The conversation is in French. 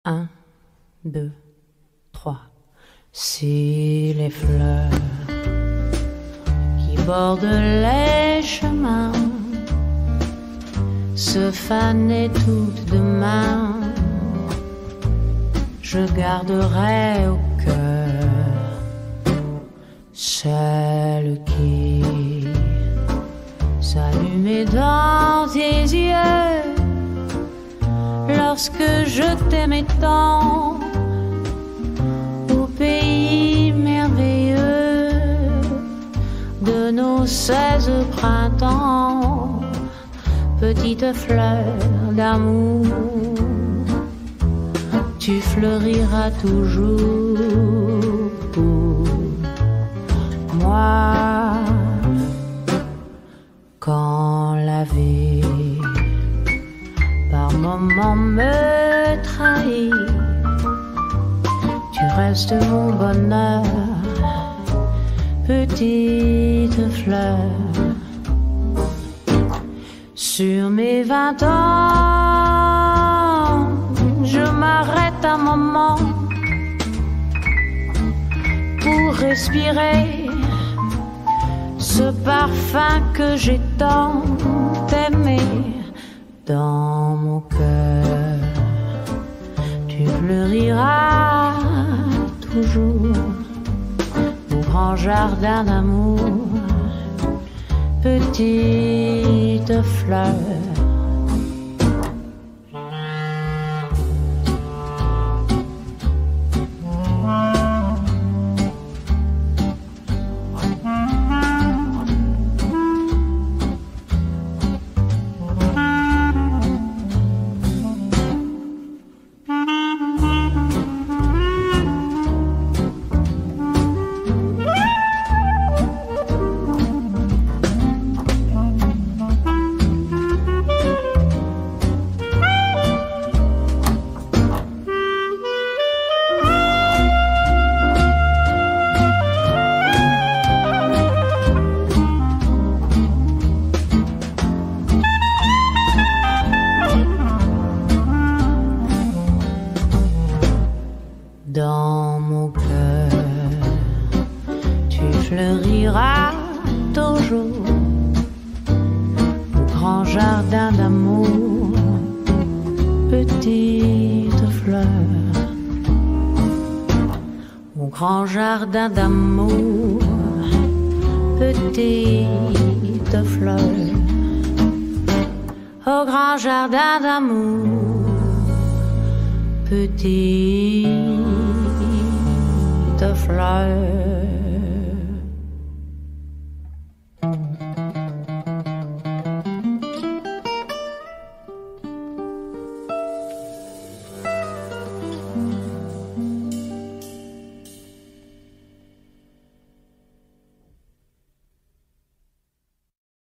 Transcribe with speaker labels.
Speaker 1: 1, 2, 3. Si les fleurs qui bordent les chemins se fanaient toutes demain, je garderai au cœur celle qui s'allumait dans tes yeux lorsque je t'aimais tant au pays merveilleux de nos 16 printemps. Petite fleur d'amour, tu fleuriras toujours pour moi. Quand la vie par moments me trahit, tu restes mon bonheur, petite fleur. Sur mes 20 ans, je m'arrête un moment pour respirer ce parfum que j'ai tant aimé. Dans mon cœur, tu fleuriras toujours au grand jardin d'amour, petite fleur. Dans mon cœur, tu fleuriras toujours au grand jardin d'amour, petite fleur. Au grand jardin d'amour, petite fleur. Au grand jardin d'amour, petite fleur.